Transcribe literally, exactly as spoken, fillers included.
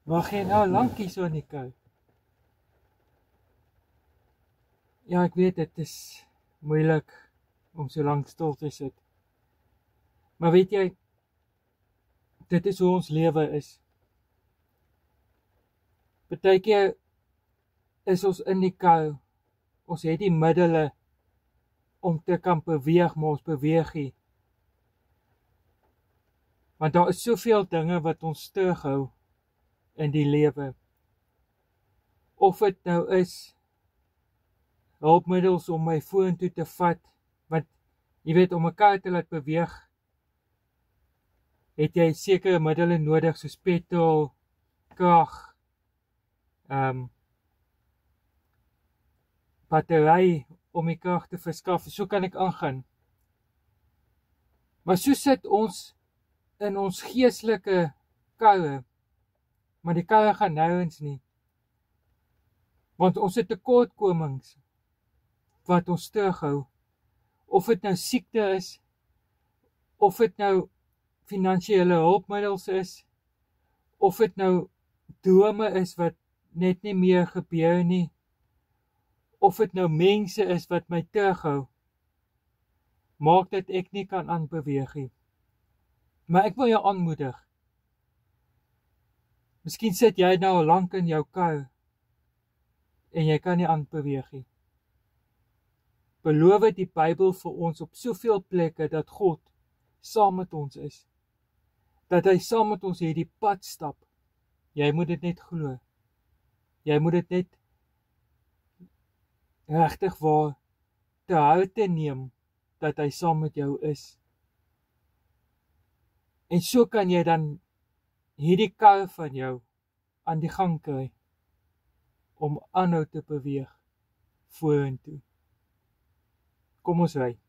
Wag jy nou lankie so in die kou? Ja, ek weet dit is moeilik om so lank stil te sit. Maar weet jy, dit is hoe ons lewe is. Partykeer is ons in die kou. Ons het die middele om te kan beweeg, maar ons beweeg nie. Want daar is soveel dinge wat ons terughou in die lewe. Of dit nou is hulpmiddels om my vorentoe te vat, want jy weet, om 'n kar te laat beweeg, het jy sekere middele nodig soos petrol, krag, um, battery om die krag te verskaf. So kan ek aangaan. Maar so sit ons in ons geestelike karre, maar die karre gaan nêrens nie. Want ons het tekortkomings wat ons terughou. Of dit nou siekte is, of dit nou finansiële hulpmiddels is, of dit nou drome is wat net nie meer gebeur nie, of dit nou mense is wat my terughou, maak dat ek nie kan aanbeweeg nie. Maar ek wil jou aanmoedig. Miskien sit jy nou al lank in jou kar en jy kan nie aanbeweeg nie. Beloof die Bybel vir ons op soveel plekke dat God saam met ons is. Dat hy saam met ons hierdie pad stap. Jy moet dit net glo. Jy moet dit net regtig waar te harte neem dat hy saam met jou is. En so kan jy dan hierdie kar van jou aan die gang kry om aanhou te beweeg vorentoe. Kom ons ry.